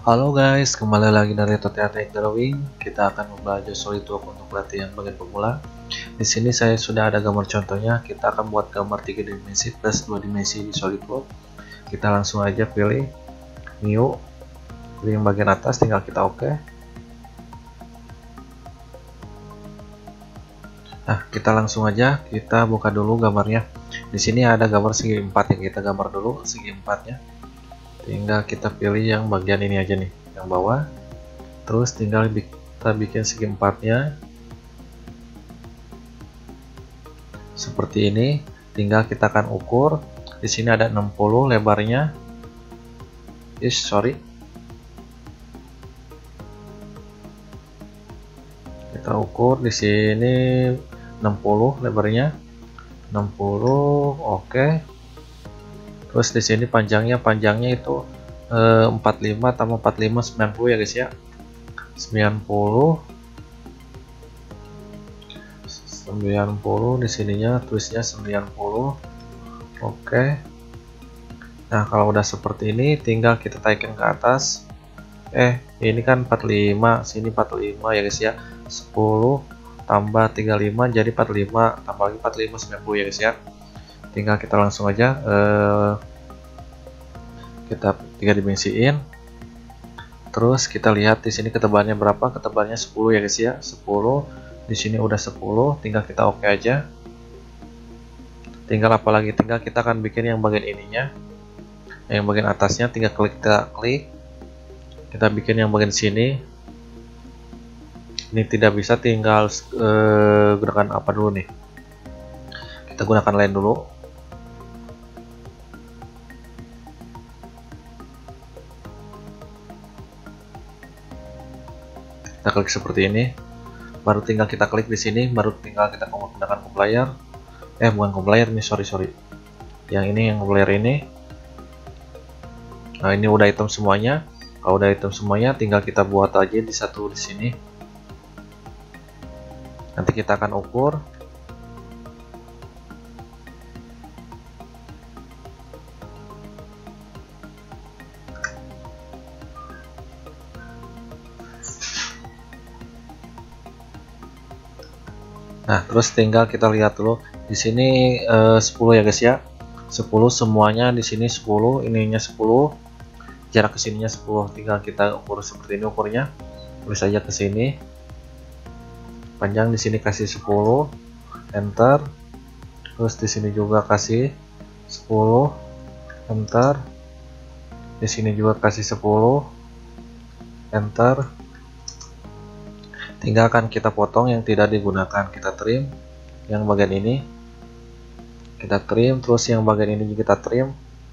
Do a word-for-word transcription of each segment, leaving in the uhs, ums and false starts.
Halo guys, kembali lagi dari Tutorial Teknik Drawing. Kita akan membelajar SolidWorks untuk pelatihan bagian pemula. Di sini saya sudah ada gambar contohnya. Kita akan buat gambar tiga dimensi plus dua dimensi di SolidWorks. Kita langsung aja pilih New, pilih yang bagian atas, tinggal kita oke. Nah, kita langsung aja kita buka dulu gambarnya. Di sini ada gambar segi empat yang kita gambar dulu segi empatnya. Tinggal kita pilih yang bagian ini aja nih, yang bawah. Terus tinggal kita bikin segi empatnya seperti ini. Tinggal kita akan ukur. Di sini ada enam puluh lebarnya. Is sorry. Kita ukur di sini enam puluh lebarnya. enam puluh, oke. Okay. Terus di sini panjangnya panjangnya itu eh, empat puluh lima tambah empat puluh lima sembilan puluh ya guys ya. sembilan puluh sembilan puluh di sininya tulisnya sembilan puluh. Oke. Nah, kalau udah seperti ini tinggal kita taikan ke atas. Eh, ini kan empat puluh lima, sini empat puluh lima ya guys ya. sepuluh tambah tiga puluh lima jadi empat puluh lima, tambah lagi empat puluh lima sembilan puluh ya guys ya. Tinggal kita langsung aja eh, kita tiga dimensiin. Terus kita lihat di sini ketebalannya berapa? Ketebalannya sepuluh ya guys ya. sepuluh. Di sini udah sepuluh, tinggal kita oke aja. Tinggal apalagi tinggal kita akan bikin yang bagian ininya. Yang bagian atasnya tinggal klik kita klik. Kita bikin yang bagian sini. Ini tidak bisa, tinggal eh, gunakan apa dulu nih? Kita gunakan line dulu. Kita klik seperti ini, baru tinggal kita klik di sini, baru tinggal kita menggunakan compiler. Eh bukan compiler nih, sorry sorry. Yang ini yang compiler ini. Nah, ini udah hitam semuanya. Kalau udah hitam semuanya, tinggal kita buat aja di satu di sini. Nanti kita akan ukur. Nah, terus tinggal kita lihat dulu di sini eh, sepuluh ya guys ya. sepuluh semuanya di sini sepuluh, ininya sepuluh. Jarak ke sininya sepuluh. Tinggal kita ukur seperti ini ukurnya. Tulis saja ke sini. Panjang di sini kasih sepuluh. Enter. Terus di sini juga kasih sepuluh. Enter. Di sini juga kasih sepuluh. Enter. Tinggal akan kita potong yang tidak digunakan, kita trim yang bagian ini, kita trim, terus yang bagian ini juga kita trim.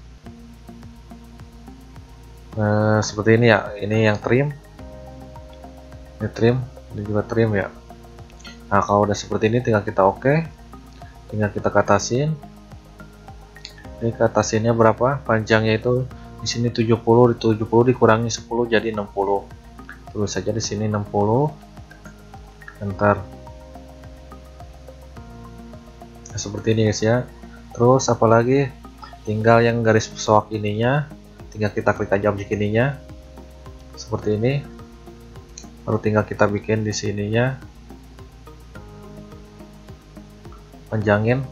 Nah, seperti ini ya, ini yang trim, ini trim, ini juga trim ya. Nah, kalau udah seperti ini tinggal kita oke, tinggal kita katasin. Ini katasinnya berapa? Panjangnya itu di sini tujuh puluh, di tujuh puluh dikurangi sepuluh jadi enam puluh. Tulis saja di sini enam puluh. Enter. Nah, seperti ini guys ya. Terus apalagi tinggal yang garis pesawat ininya, tinggal kita klik aja objek ininya seperti ini, baru tinggal kita bikin di sininya, panjangin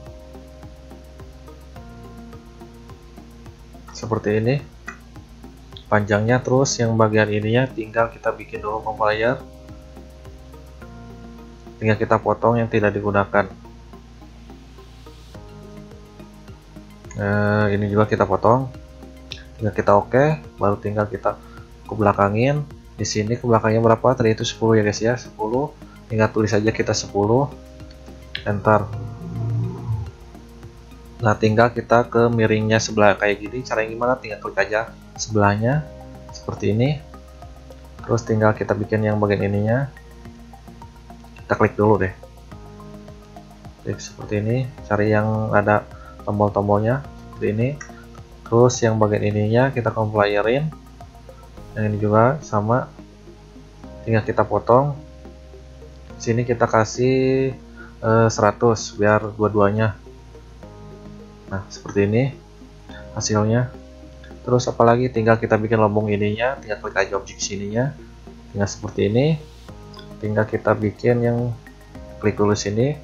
seperti ini panjangnya. Terus yang bagian ininya tinggal kita bikin dulu compiler. Tinggal kita potong yang tidak digunakan. Nah, ini juga kita potong. Tinggal kita oke, baru tinggal kita ke belakangin. Di sini ke belakangnya berapa? Tadi itu sepuluh ya guys ya, sepuluh. Tinggal tulis saja kita sepuluh. Enter. Nah, tinggal kita ke miringnya sebelah kayak gini. Caranya gimana? Tinggal klik aja sebelahnya seperti ini. Terus tinggal kita bikin yang bagian ininya. Kita klik dulu deh, klik seperti ini, cari yang ada tombol-tombolnya seperti ini. Terus yang bagian ininya kita compilerin, yang ini juga sama, tinggal kita potong. Sini kita kasih eh, seratus biar dua-duanya. Nah, seperti ini hasilnya. Terus apalagi tinggal kita bikin lubang ininya, tinggal klik aja objek sininya, tinggal seperti ini. Tinggal kita bikin yang klik dulu sini,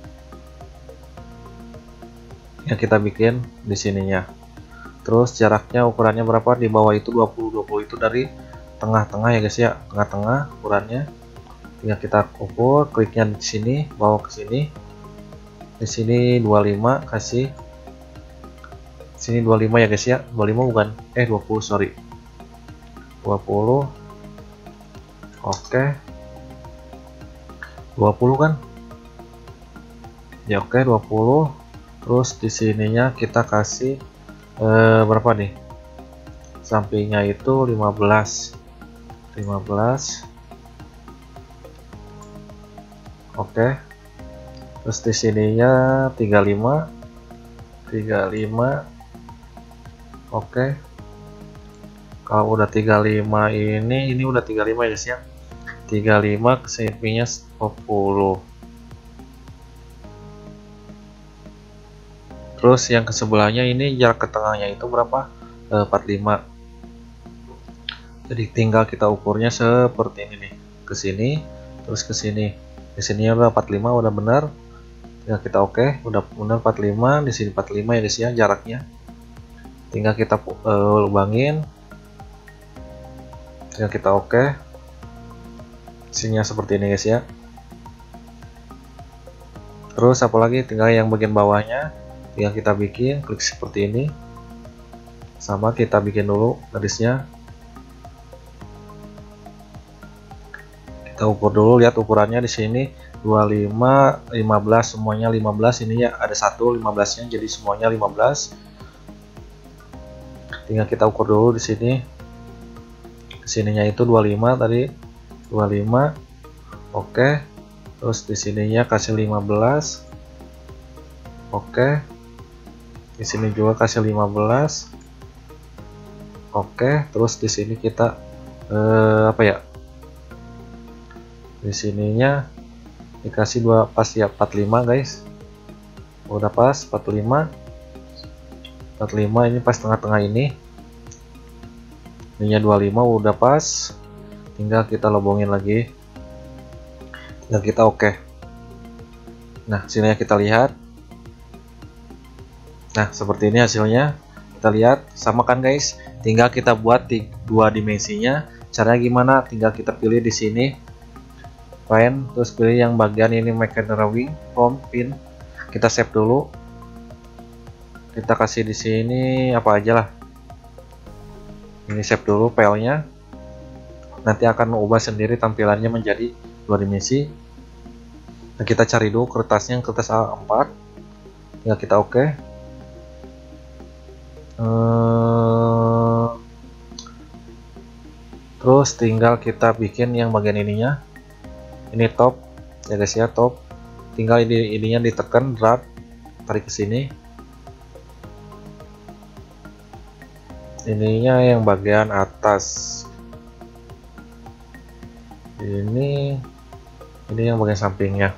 yang kita bikin di sininya. Terus jaraknya ukurannya berapa? Di bawah itu dua puluh dua puluh itu dari tengah-tengah ya guys ya, tengah-tengah ukurannya. Tinggal kita ukur, kliknya di sini, bawa ke sini. Di sini dua puluh lima, kasih sini dua puluh lima ya guys ya, dua puluh lima bukan, eh dua puluh, sorry, dua puluh. Oke, dua puluh kan ya, oke dua puluh. Terus di sininya kita kasih eh, berapa nih, sampingnya itu lima belas lima belas. Oke, terus di sininya tiga puluh lima tiga puluh lima. Oke, kalau udah tiga puluh lima ini ini udah tiga puluh lima ya guys ya, tiga puluh lima ke sampingnya sepuluh. Terus yang ke sebelahnya ini jarak ke tengahnya itu berapa? E, empat puluh lima. Jadi tinggal kita ukurnya seperti ini nih, ke sini terus ke sini. Di sini udah empat puluh lima, udah benar. Tinggal kita oke, okay. Udah benar empat puluh lima, di sini empat puluh lima ya guys ya jaraknya. Tinggal kita uh, lubangin. Tinggal kita oke. Okay. Isinya seperti ini guys ya. Terus apalagi tinggal yang bagian bawahnya, tinggal kita bikin, klik seperti ini. Sama kita bikin dulu garisnya. Kita ukur dulu, lihat ukurannya di sini dua puluh lima, lima belas, semuanya lima belas. Ini ya ada satu lima belas-nya, jadi semuanya lima belas. Tinggal kita ukur dulu di sini. Kesininya itu dua puluh lima tadi, dua puluh lima. Oke. Terus di sininya kasih lima belas. Oke. Di sini juga kasih lima belas. Oke, terus di sini kita eh, apa ya? Di sininya dikasih dua pas ya, empat puluh lima guys. Udah pas empat puluh lima. empat puluh lima ini pas tengah-tengah ini. Ininya dua puluh lima udah pas. Tinggal kita lobongin lagi. Tinggal kita oke. Okay. Nah, sininya kita lihat. Nah, seperti ini hasilnya. Kita lihat, sama kan guys? Tinggal kita buat di dua dimensinya. Caranya gimana? Tinggal kita pilih di sini. Pen, terus pilih yang bagian ini make drawing, from pin. Kita save dulu. Kita kasih di sini apa aja lah. Ini save dulu filenya. Nanti akan mengubah sendiri tampilannya menjadi dua dimensi. Nah, kita cari dulu kertasnya, yang kertas A empat. Tinggal kita oke. Okay. Hmm, terus tinggal kita bikin yang bagian ininya. Ini top ya guys ya, top. Tinggal ini ininya ditekan, drag, tarik ke sini. Ininya yang bagian atas. Ini ini yang bagian sampingnya.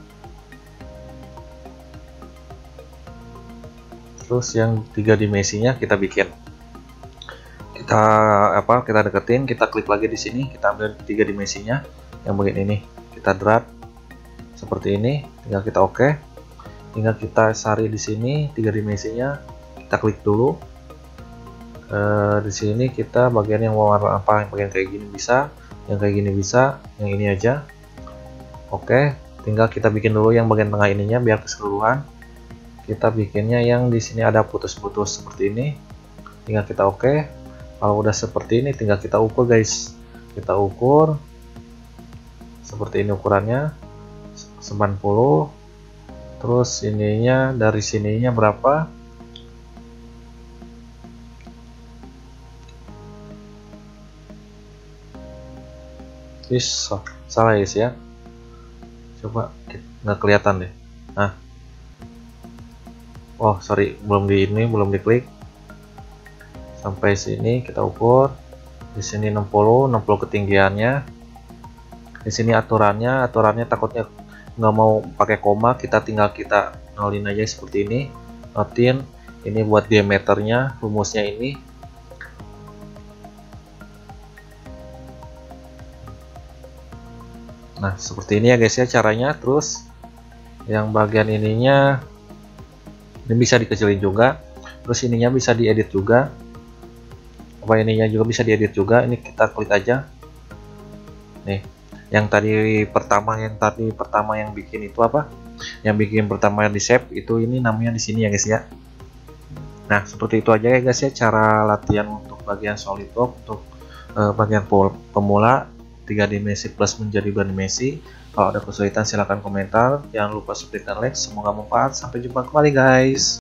Terus yang tiga dimensinya kita bikin. Kita apa? Kita deketin, kita klik lagi di sini, kita ambil tiga dimensinya yang bagian ini. Kita drag seperti ini, tinggal kita oke. Okay. Tinggal kita cari di sini tiga dimensinya, kita klik dulu. E, di sini kita bagian yang warna apa? Yang bagian kayak gini bisa, yang kayak gini bisa, yang ini aja. Oke, okay. Tinggal kita bikin dulu yang bagian tengah ininya biar keseluruhan. Kita bikinnya yang di sini ada putus-putus seperti ini. Tinggal kita oke. Okay. Kalau udah seperti ini, tinggal kita ukur guys. Kita ukur. Seperti ini ukurannya sembilan puluh. Terus ininya dari sininya berapa? Is salah guys ya. Coba nggak kelihatan deh. Nah, oh sorry, belum di ini, belum diklik. Sampai sini kita ukur. Di sini enam puluh, enam puluh ketinggiannya. Di sini aturannya, aturannya takutnya nggak mau pakai koma, kita tinggal kita nolin aja seperti ini. Notin ini buat diameternya, rumusnya ini. Nah seperti ini ya guys ya caranya. Terus yang bagian ininya ini bisa dikecilin juga, terus ininya bisa diedit juga, apa ininya juga bisa diedit juga. Ini kita klik aja nih. Yang tadi pertama yang tadi pertama yang bikin itu apa, yang bikin pertama di save itu, ini namanya di sini ya guys ya. Nah seperti itu aja ya guys ya cara latihan untuk bagian SolidWorks untuk uh, bagian pemula tiga dimensi plus menjadi dua dimensi. Kalau ada kesulitan silahkan komentar, jangan lupa subscribe dan like. Semoga bermanfaat, sampai jumpa kembali guys.